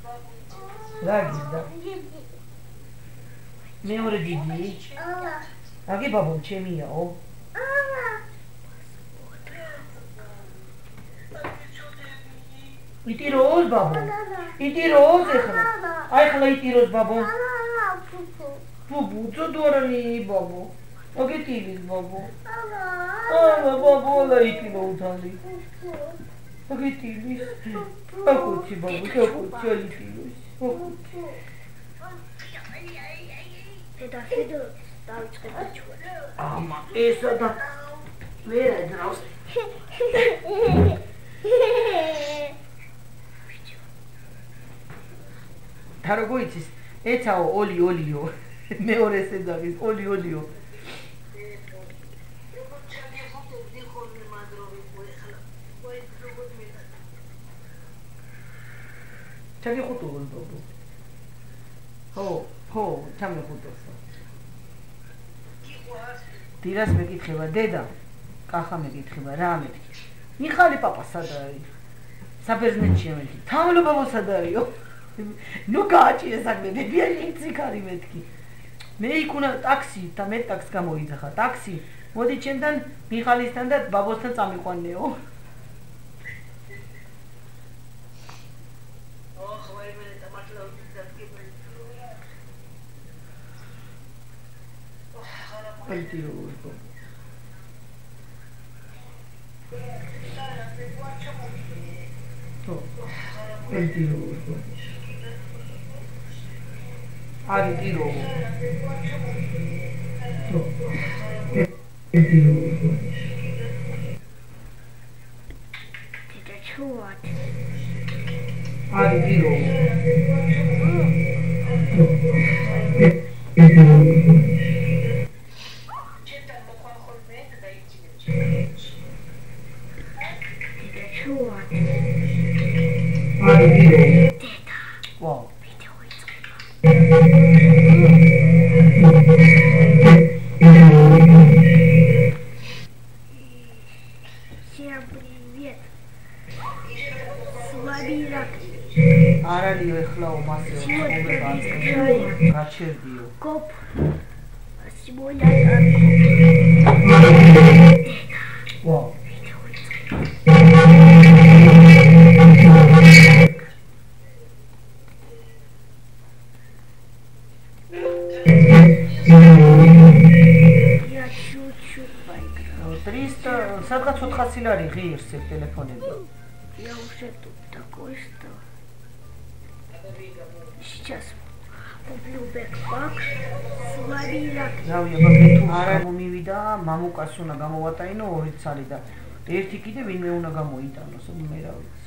რა გინდა? მეორე დიდი? აგი ბაბო, ჩემიაო. იტიროს ბაბო. იტიროს ეხლა. აი ხლა იტიროს ბაბო. ბუბუ, ძოდორანი ბაბო. აგიტილის ბაბო. ბაბო, ლა იტირო უთალი. აგიტილის. აკუჩი ბაბო, აკუჩი იტიროს. აკუჩი. და ხედო დავიწყებდი ჩვენ. ამა ესა და ვერ აძრავს. და როგორ იცის? ეცაო ოლიო. მეორე სედაგის ოლიო. ჩაგიხუტულოს ბაბო. ხო, ჩამიხუტულს. დილას მეკითხება დედა, კახა მეკითხება რა მეთქი. მიხალი პაპა სად არის? საბერძნეთშია მეთქი. თამლო ბაბო სად არისო? ნუ გააჭირე საქმე, ბებიანი იციქარი მეთქი. მე იქ უნდა ტაქსი და მე ტაქსს გამოიძახა. ტაქსი, მოდი ჩემთან მიხალისთან და ბაბოსთან წამიყვანეო. იტიროს ბაბო. იტიროს ბაბო. არის ტირო. იტიროს ბაბო. და ჩუათ. არის ტირო. Wow. Всем привет. С вами Ирак. Аралио ეხლა უმასე გაჩერდიო. Коп. Сегодня Wow. я чуть-чуть поиграл. 300, სადღაც 400 ლარი ღირს ეს ტელეფონები. Я уже тут такой стал. Сейчас куплю бэкпак. С вами Ирак. რავია, მაგრამ თუ არა მომივიდა, მამუკას უნდა გამოვატაინო 2 ცალი და ერთი კიდე ვინმე უნდა გამოიტანოს, მე რა ვიცი.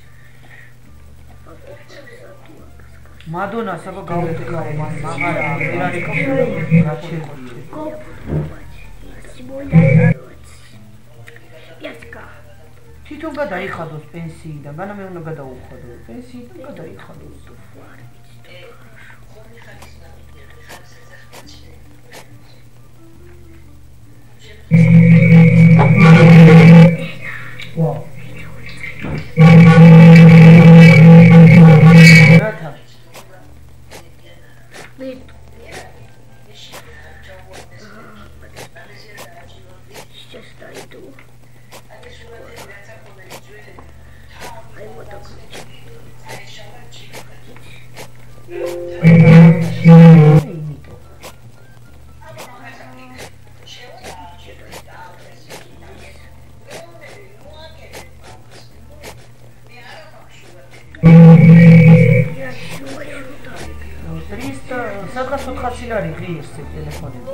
მადონა საბა გავუტყავ მან, მაგრამ ვერ არის გაჩერდიო. Коп. Сегодня пятка. თვითონ გადაიხადოს პენსიიდან, განამე უნდა გადაუხადო. პენსიიდან გადაიხადოს. Wow. რათა? Сейчас дойду. Ай, вот так. სადღაც 400 ლარი ღირს ეს ტელეფონები.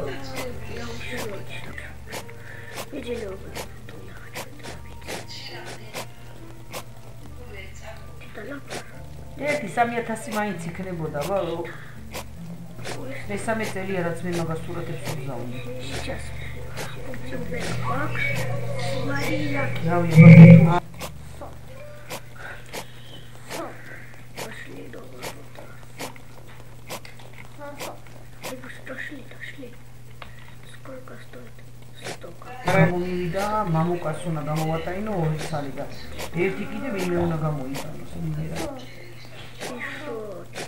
ერთი 3000 მაინც იქნებოდა, ვალო. მესამე წელია რაც მე მაგას სურათებს ვგზავნე. რავია, მაგრამ Сколько стоит? 100. მომივიდა, მამუკას უნდა გამოვატაინო 2 ცალი და ერთი კიდე ვინმე უნდა გამოიტანოს. И что?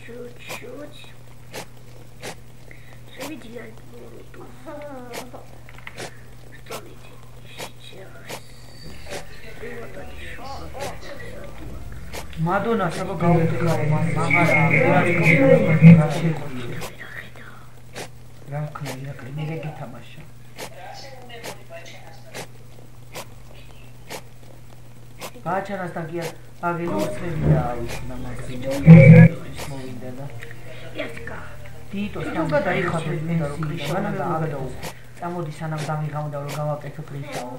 მადონა საბა გავეთქა მან მაგარა რა შეგვიძლია რა ვქნა ირაკლი მე გითამაშა გაჩანასთან კი აგელი უცხები და ავიქნა მას ის მოვიდა და ესკა თითოს თამბა დაიხადე მე და რო კრიშანა და აგადაუ წამოდი სანამ დამიღავდა რომ გავაკეთო კრიშაო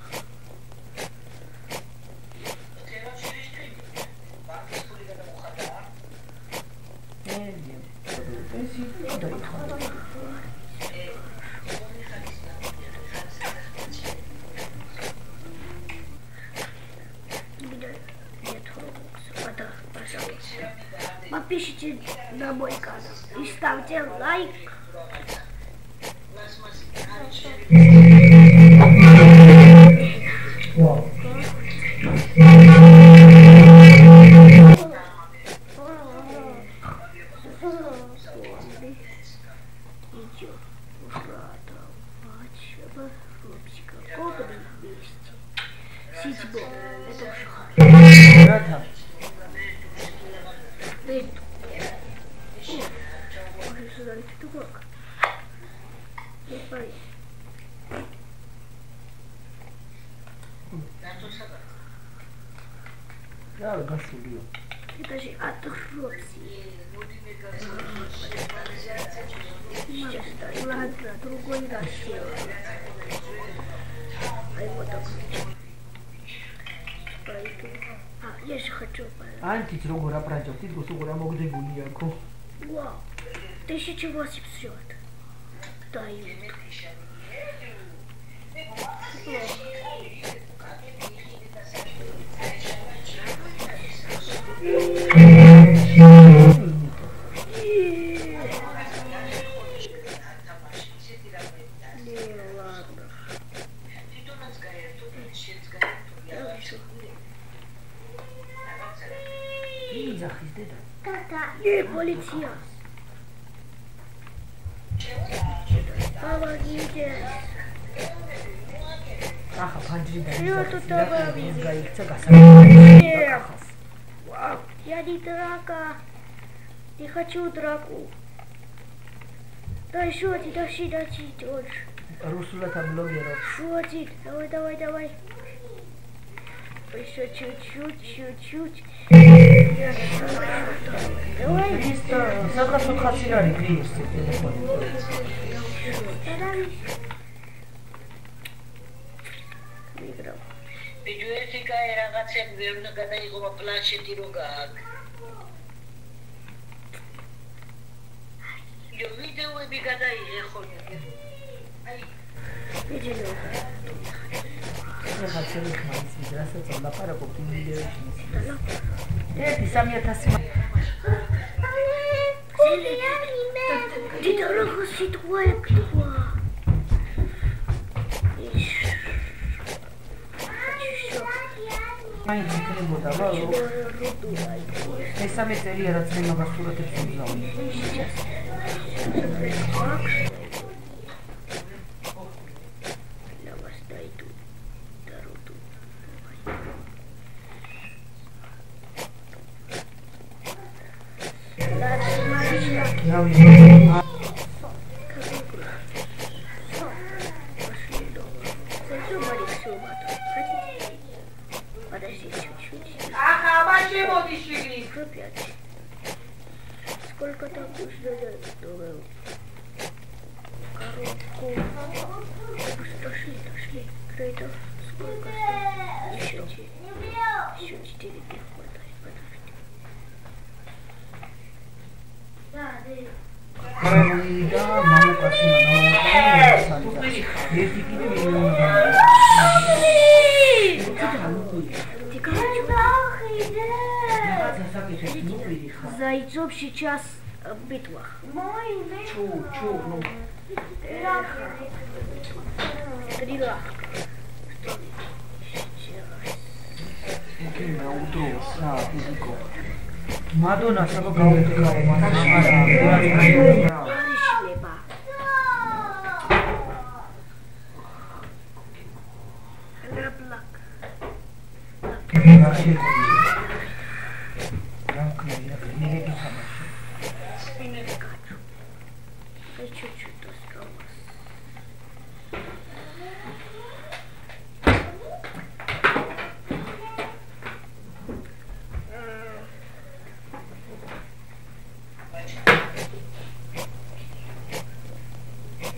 Подпишите на мой канал и ставьте лайк. Это же отрубси. Сейчас, ладно, другой раз сделаю. А его так. Пойду. Я же хочу пойти. Антич როგორ აპრაჯობ, თითქოს როგორ ამოგდებული აქო. Вау, 1800. Дай. Полиция. Помогите. Аха, панджида. Что тут добавить? Гаикца гасара. Вау, я не драка. Не хочу драку. Дай шотик, тащи, дальше. Русулата блогеров. Шотик, давай. Еще чуть-чуть. Давай. 300, загасу хасирари гриести телефон. Выиграл. Видеофика რაღაცები ვერ უნდა გადაიღო პლანშეტი რო გააქვს. ვიდეოები გადაიღე ხოლმე. აი, ვიდეო. ახლა შევიხმართ რასაც ლაპარაკობთ იმ ვიდეოში. ერთი 3000 Ты дорого ситуация кто? Mai trebuie da, vă rog. Mesa meserie rați ne mă sură te fuzau. Сколько там нужно коробку? Дошли. Крейдер. Сколько там? Еще 4 не хватает. Подожди. Да, маму кашина, Зайцов сейчас в битвах. Чу. Стрела. Madonna, stavo gaudendo ma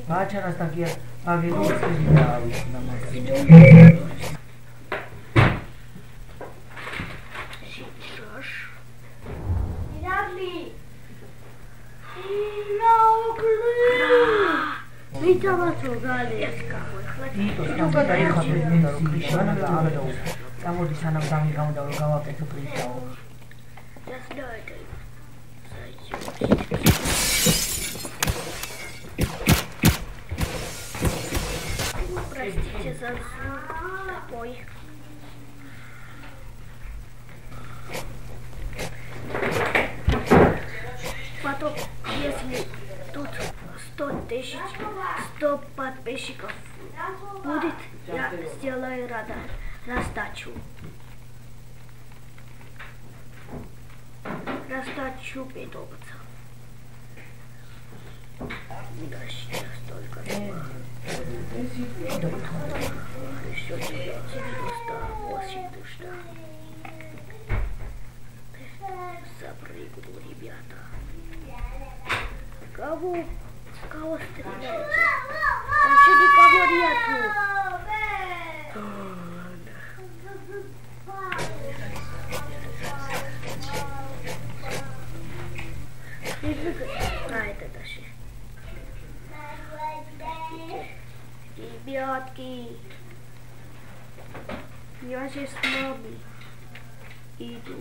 Бачарас такие агиловские да, на машине. Сейчас. Витавато галеска. Იტოს გამოდაიხადე ბენზინი, მანადა ამედაო. Წამოდი სანამ დამიგამდა რომ გავაკეთო პრინტაო. Простите за звук такой. Потом, если тут 100 тысяч, 100 подписчиков будет, я сделаю раздачу. Раздачу питомца. Да, сейчас только еще 98 душа. Запрыгну, ребята. Кого стреляете? Там же никого нету. А, это даже. Ребятки, я же с мамой иду.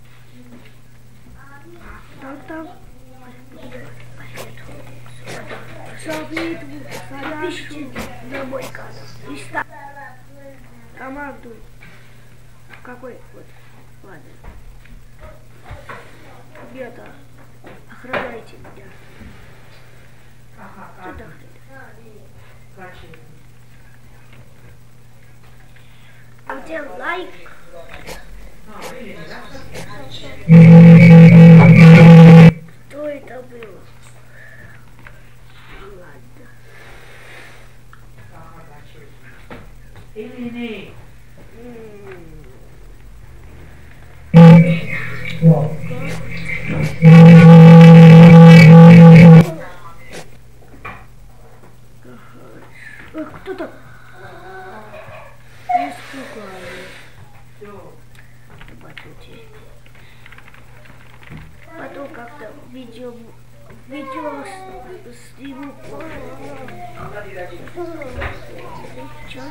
Там. Запишите на мой канал. И ставьте команду. Какой вот? Ладно. Ребята, охраняйте меня. Туда. Где лайк? Что это было? Ладно. Илини. Кто там? Испугались. Потом как-то видео сниму. Сейчас.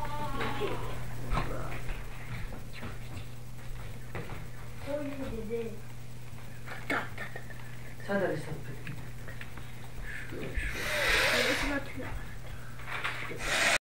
Да. Садари Смотрю.